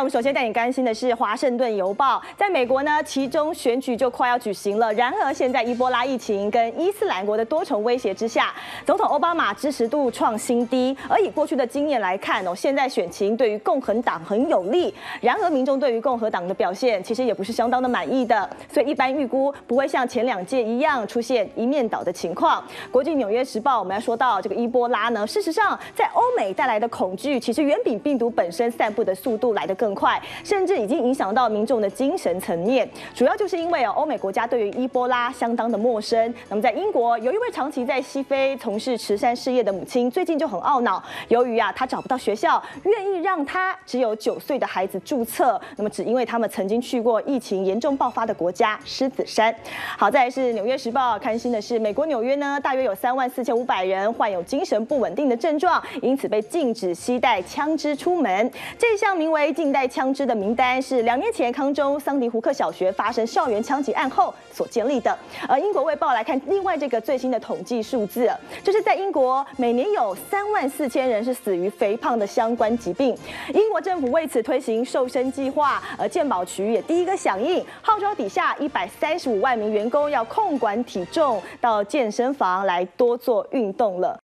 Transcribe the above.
们首先带你关心的是《华盛顿邮报》。在美国呢，其中选举就快要举行了。然而，现在伊波拉疫情跟伊斯兰国的多重威胁之下，总统奥巴马支持度创新低。而以过去的经验来看现在选情对于共和党很有利。然而，民众对于共和党的表现其实也不是相当的满意的。所以，一般预估不会像前2届一样出现一面倒的情况。国际《纽约时报》我们要说到这个伊波拉呢，事实上在欧美带来的恐惧，其实远比病毒本身散布的速度来得更快，甚至已经影响到民众的精神层面。主要就是因为欧美国家对于伊波拉相当的陌生。那么在英国，有一位长期在西非从事慈善事业的母亲，最近就很懊恼，由于她找不到学校愿意让她只有9岁的孩子注册，那么只因为他们曾经去过疫情严重爆发的国家狮子山。好，再来是《纽约时报》看新的是，美国纽约呢，大约有34500人患有精神不稳定的症状，因此被禁止携带枪支出门。这项名为禁带枪支的名单是2年前康州桑迪胡克小学发生校园枪击案后所建立的。而英国卫报来看另外这个最新的统计数字，就是在英国每年有34000人是死于肥胖的相关疾病。英国政府为此推行瘦身计划，而健保局也第一个响应，号召底下135万名员工要控管体重，到健身房来多做运动了。